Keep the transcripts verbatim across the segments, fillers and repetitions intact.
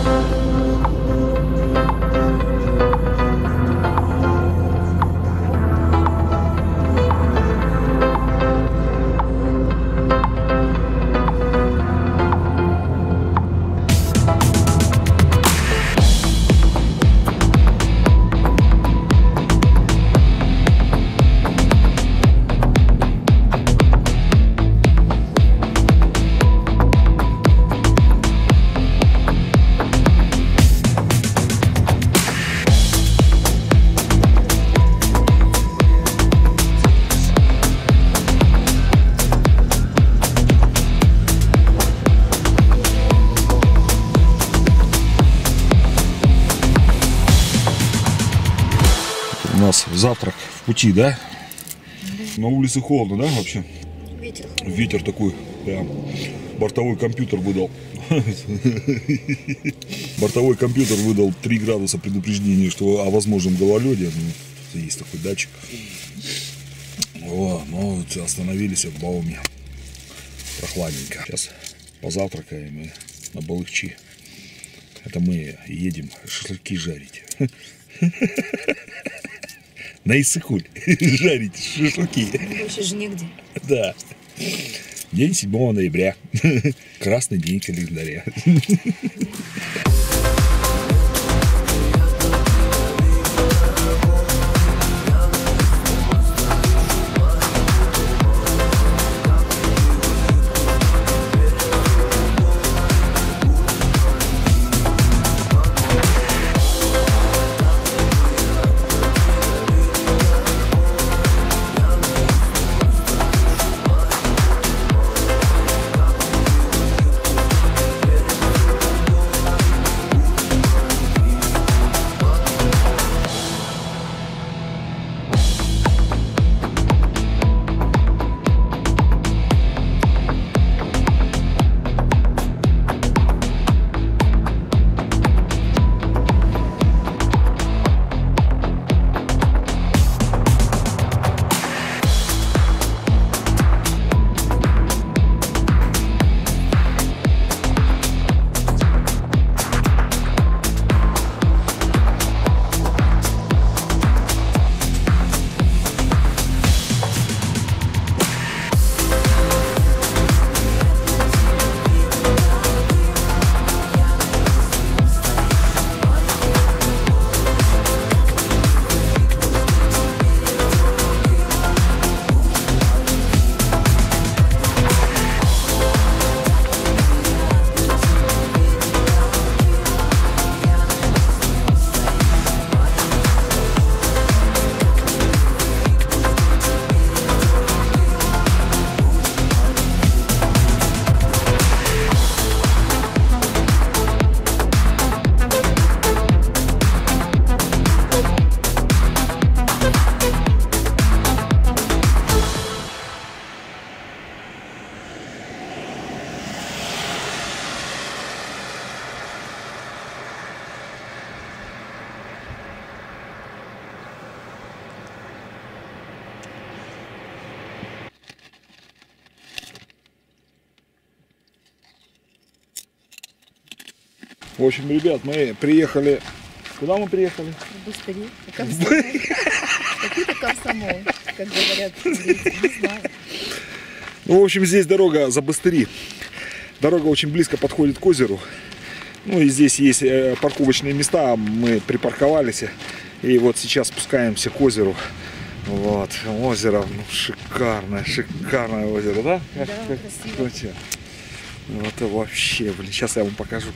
У нас завтрак в пути, да? На улице холодно, да, вообще? Ветер. Ветер такой, да. Бортовой компьютер выдал. Бортовой компьютер выдал три градуса предупреждения, что о возможном гололеде. Ну, есть такой датчик. О, ну, остановились в Бауме. Прохладненько. Сейчас позавтракаем и на Балыкчи. Это мы едем шашлыки жарить. На Иссык-Куль жарить шашлыки. Больше же негде. Да. День седьмого ноября. Красный день календаря. В общем, ребят, мы приехали... Куда мы приехали? В Быстыри. Какой-то комсомол, как говорят дети, не знаю. Ну, в общем, здесь дорога за Быстыри. Дорога очень близко подходит к озеру. Ну и здесь есть парковочные места, мы припарковались. И вот сейчас спускаемся к озеру. Вот, озеро, ну, шикарное, шикарное озеро, да? Да, красиво. Вот это вообще, блин, сейчас я вам покажу.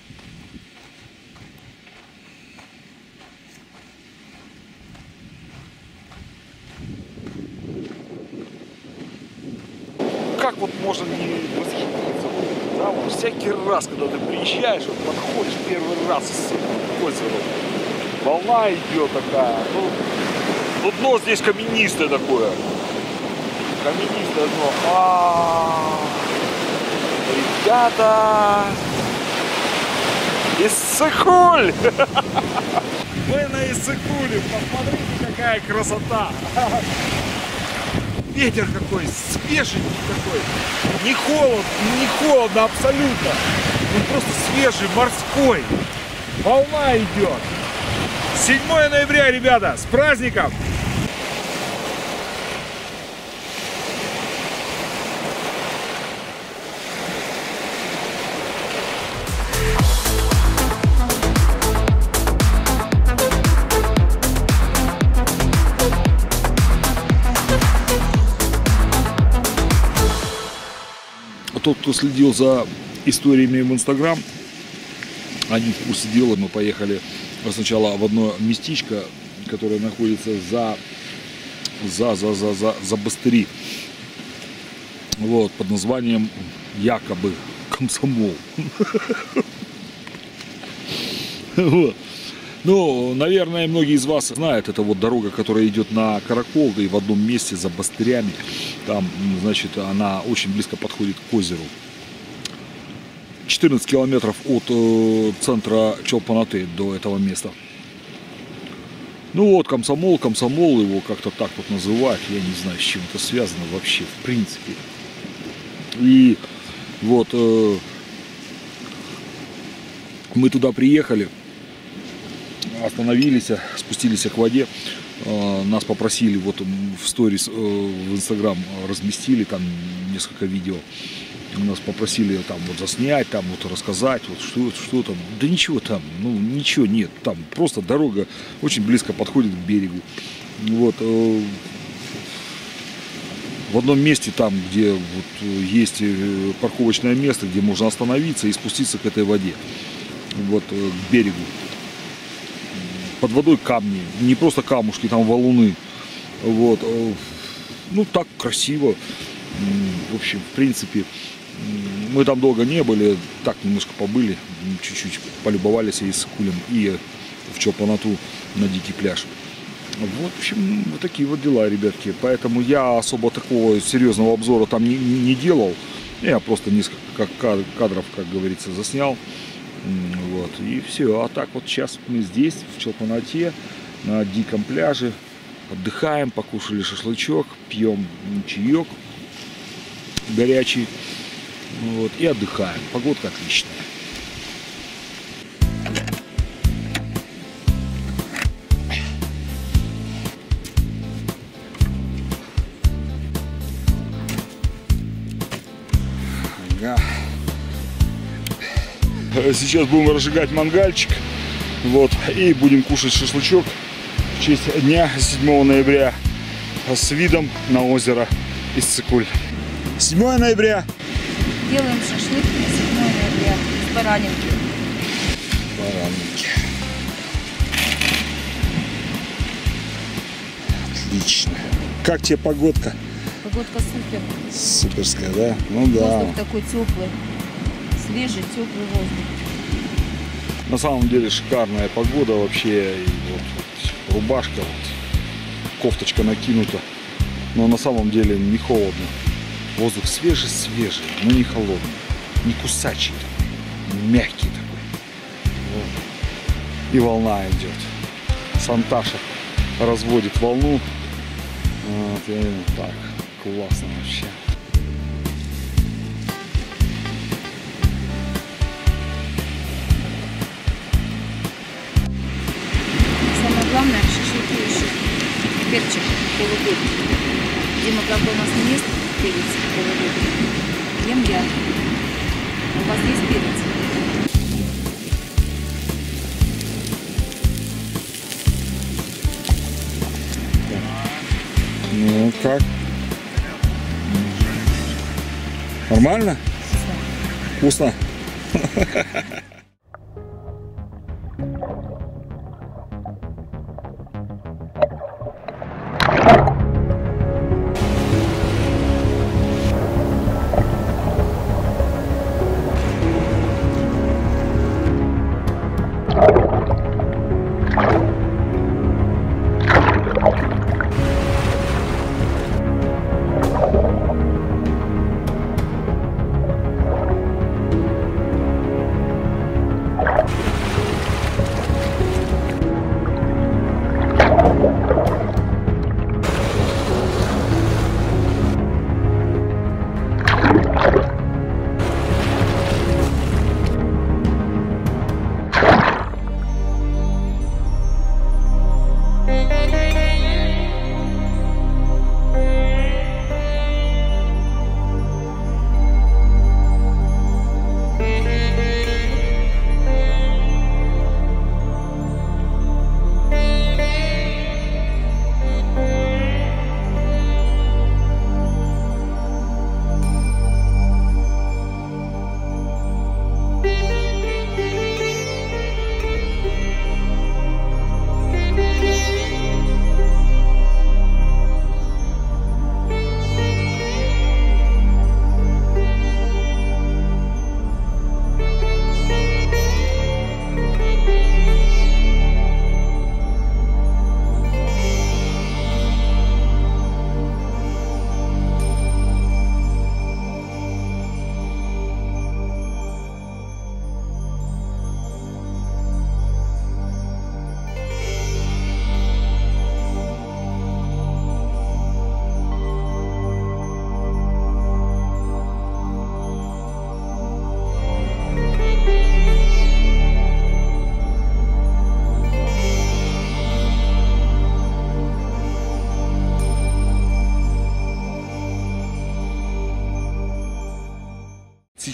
Как вот можно не восхититься? Да, вот всякий раз, когда ты приезжаешь, вот подходишь первый раз к озеру, волна идет такая, ну, ну дно здесь каменистое такое, каменистое дно. А -а -а. Ребята, Иссык-Куль! Мы на Иссык-Куле, посмотрите, какая красота! Ветер какой, свеженький такой, не холодно, не холодно абсолютно. он просто свежий, морской. Волна идет. седьмое ноября, ребята, с праздником! Тот, кто следил за историями в Инстаграм, они в курсе дела. Мы поехали сначала в одно местечко, которое находится за за за за за, за Бастыри, вот, под названием якобы Комсомол. Ну, наверное, многие из вас знают, это вот дорога, которая идет на Каракол, да и в одном месте за Бастырями. Там, значит, она очень близко подходит к озеру. четырнадцать километров от э, центра Чолпан-Ате до этого места. Ну вот, Комсомол, Комсомол, его как-то так вот называют. Я не знаю, с чем это связано вообще, в принципе. И вот э, мы туда приехали. Остановились, спустились к воде, нас попросили, вот в сторис в Инстаграм разместили там несколько видео, нас попросили там вот заснять, там вот рассказать, вот что, что там, да ничего там, ну ничего нет, там просто дорога очень близко подходит к берегу. Вот в одном месте там, где вот есть парковочное место, где можно остановиться и спуститься к этой воде, вот к берегу. Под водой камни, не просто камушки, там валуны. Вот. Ну, так красиво. В общем, в принципе, мы там долго не были, так немножко побыли, чуть-чуть полюбовались и с Кулем, и в Чолпан-Ату на дикий пляж. Вот, в общем, вот такие вот дела, ребятки. Поэтому я особо такого серьезного обзора там не, не делал. Я просто несколько кадров, как говорится, заснял. Вот, и все. А так вот сейчас мы здесь, в Чолпан-Ате, на диком пляже, отдыхаем, покушали шашлычок, пьем чаек горячий, вот, и отдыхаем. Погодка отличная. Ага. Сейчас будем разжигать мангальчик, вот, и будем кушать шашлычок в честь дня седьмого ноября с видом на озеро Иссык-Куль. седьмое ноября. Делаем шашлык на седьмое ноября с баранинки. Баранинки. Отлично. Как тебе погодка? Погодка супер. Суперская, да? Ну да. Воздух такой теплый. Свежий, теплый воздух. На самом деле шикарная погода вообще. И вот, вот рубашка, вот, кофточка накинута. Но на самом деле не холодно. Воздух свежий-свежий, но не холодный. Не кусачий такой, мягкий такой. Вот. И волна идет. Санташа разводит волну. Вот, и так, классно вообще. Главное, шашлыки еще. Перчик полудок. Дима, правда, у нас не ест перец полудок. Ем я. У вас есть перец? Ну как? Нормально? Вкусно. Вкусно?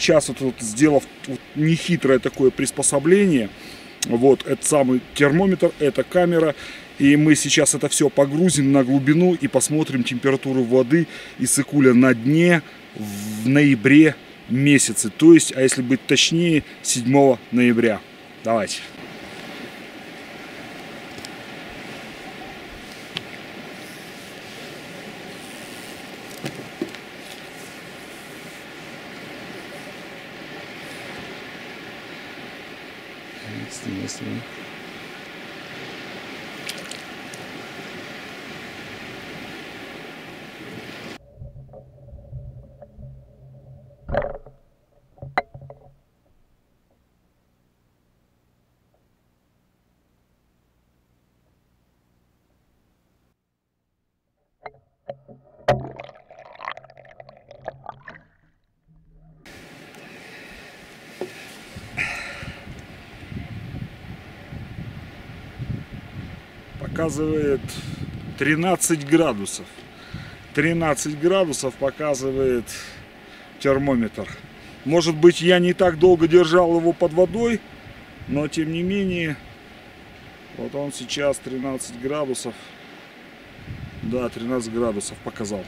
сейчас, вот, вот, сделав вот, нехитрое такое приспособление, вот, это самый термометр, это камера, и мы сейчас это все погрузим на глубину и посмотрим температуру воды Иссык-Куля на дне в ноябре месяце, то есть, а если быть точнее, седьмого ноября. Давайте. Интересно. Показывает тринадцать градусов. тринадцать градусов показывает термометр. Может быть, я не так долго держал его под водой, но тем не менее, вот он сейчас тринадцать градусов. Да, тринадцать градусов показал.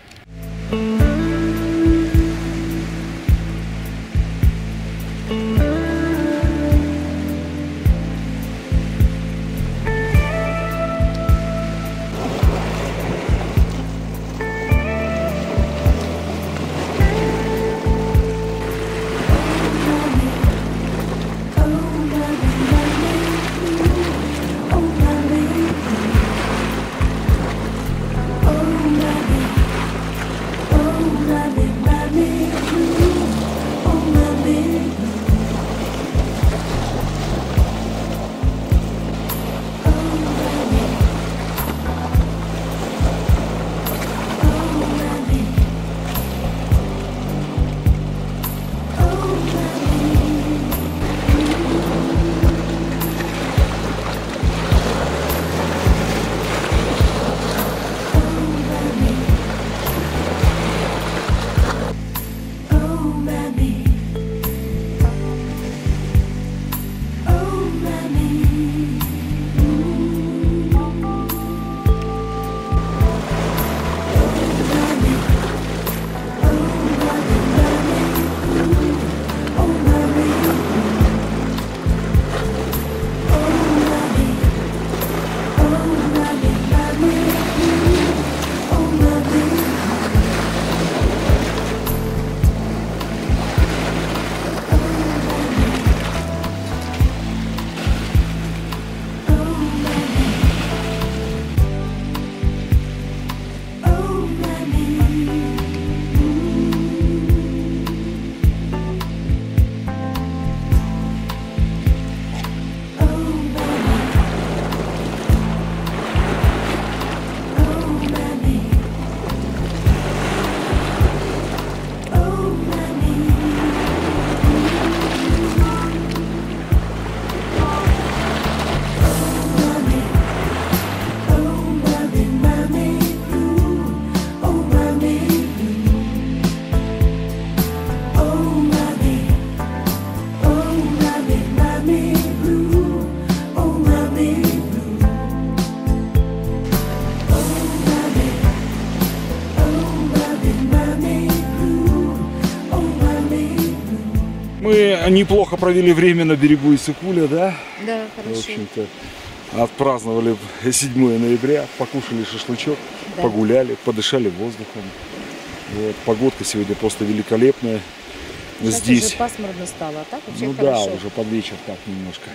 Мы неплохо провели время на берегу Иссык-Куля, да? Да, хорошо. В общем-то, отпраздновали седьмое ноября, покушали шашлычок, Да. погуляли, подышали воздухом. Вот. Погодка сегодня просто великолепная. Сейчас Здесь, уже пасмурно стало, а так вообще ну хорошо. да, уже под вечер так немножко.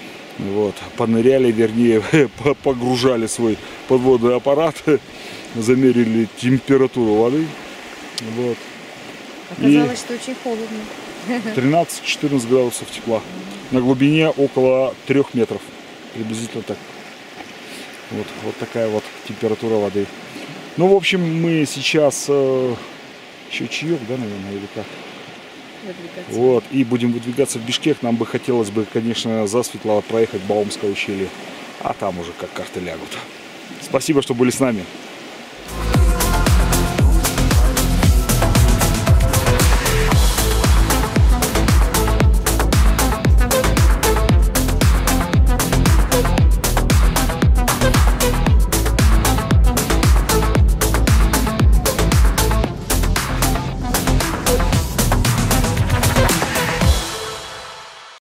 Вот. Поныряли, вернее, погружали свой подводный аппарат, замерили температуру воды. Вот. Оказалось, что очень холодно. тринадцать-четырнадцать градусов тепла. На глубине около трех метров. Приблизительно так. Вот, вот такая вот температура воды. Ну, в общем, мы сейчас э, еще чаек, да, наверное, или как? Выдвигаться. Вот, и будем выдвигаться в Бишкек. Нам бы хотелось бы, конечно, засветло проехать Баумское ущелье. А там уже как карты лягут. Спасибо, что были с нами.